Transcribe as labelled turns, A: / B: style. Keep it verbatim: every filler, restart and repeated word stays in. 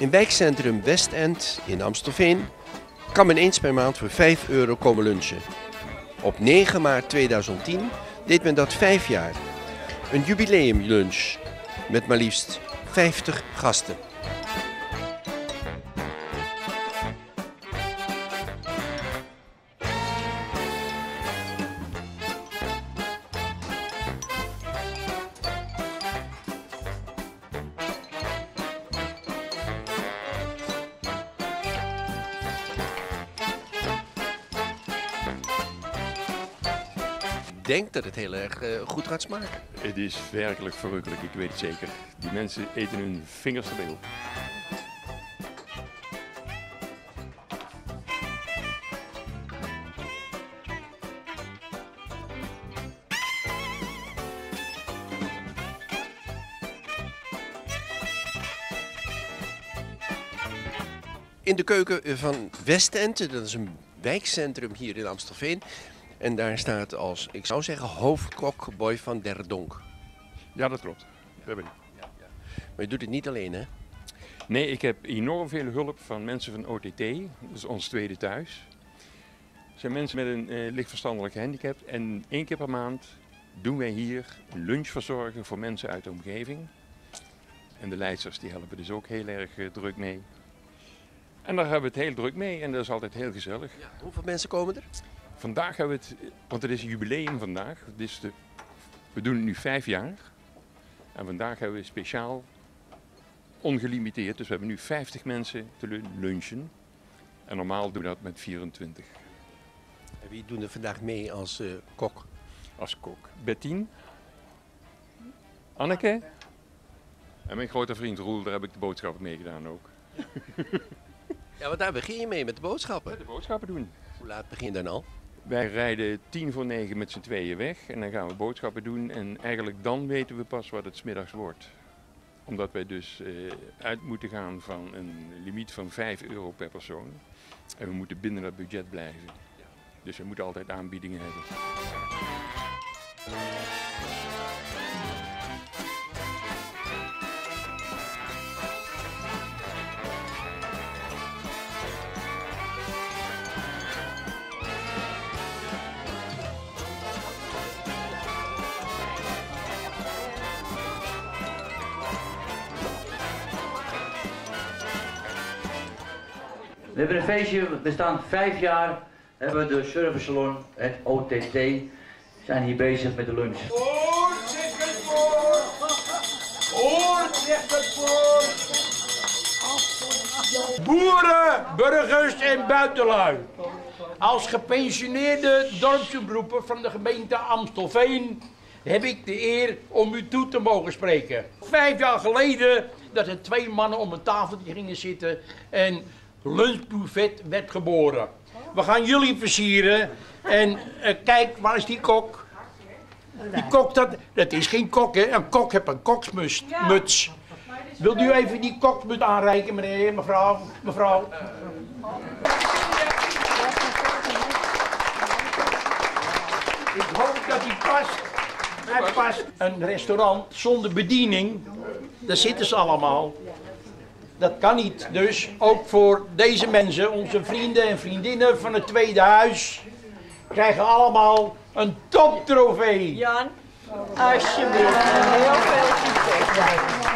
A: In wijkcentrum Westend in Amstelveen kan men eens per maand voor vijf euro komen lunchen. Op negen maart tweeduizend tien deed men dat vijf jaar. Een jubileumlunch met maar liefst vijftig gasten. Ik denk dat het heel erg uh, goed gaat smaken.
B: Het is werkelijk verrukkelijk, ik weet het zeker. Die mensen eten hun vingers erbij op.
A: In de keuken van Westend, dat is een wijkcentrum hier in Amstelveen. En daar staat als, ik zou zeggen, hoofdkok Boy van der Donk.
B: Ja, dat klopt. Dat ben ik.
A: Ja, ja. Maar je doet het niet alleen, hè?
B: Nee, ik heb enorm veel hulp van mensen van O T T, dat is ons tweede thuis. Dat zijn mensen met een uh, licht verstandelijke handicap. En één keer per maand doen wij hier een lunch verzorgen voor mensen uit de omgeving. En de leidsters die helpen dus ook heel erg uh, druk mee. En daar hebben we het heel druk mee en dat is altijd heel gezellig.
A: Ja, hoeveel mensen komen er?
B: Vandaag hebben we het, want het is een jubileum vandaag, dus de, we doen het nu vijf jaar. En vandaag hebben we speciaal ongelimiteerd, dus we hebben nu vijftig mensen te lunchen. En normaal doen we dat met vierentwintig.
A: En wie doen er vandaag mee als uh, kok?
B: Als kok. Bettien, Anneke en mijn grote vriend Roel, daar heb ik de boodschappen mee gedaan ook.
A: Ja, want daar begin je mee met de boodschappen.
B: De boodschappen doen.
A: Hoe laat begin je dan al?
B: Wij rijden tien voor negen met z'n tweeën weg en dan gaan we boodschappen doen en eigenlijk dan weten we pas wat het 's middags wordt. Omdat wij dus uh, uit moeten gaan van een limiet van vijf euro per persoon en we moeten binnen dat budget blijven. Dus we moeten altijd aanbiedingen hebben.
C: We hebben een feestje, we staan vijf jaar, hebben we de servicesalon, het O T T, zijn hier bezig met de lunch.
D: Hoort zich het voor! Hoort zich het voor! Boeren, burgers en buitenlui. Als gepensioneerde dorpsomroeper van de gemeente Amstelveen heb ik de eer om u toe te mogen spreken. Vijf jaar geleden dat er twee mannen om een tafeltje gingen zitten en lunchbuffet werd geboren. We gaan jullie versieren en uh, kijk, waar is die kok? Die kok, dat, dat is geen kok, hè? Een kok heeft een koksmuts. Muts. Wilt u even die koksmuts aanreiken, meneer, mevrouw, mevrouw? Ik hoop dat hij past. Hij past. Een restaurant zonder bediening, daar zitten ze allemaal. Dat kan niet. Dus ook voor deze mensen, onze vrienden en vriendinnen van het tweede huis, krijgen allemaal een toptrofee.
E: Jan, alsjeblieft. Heel veel succes.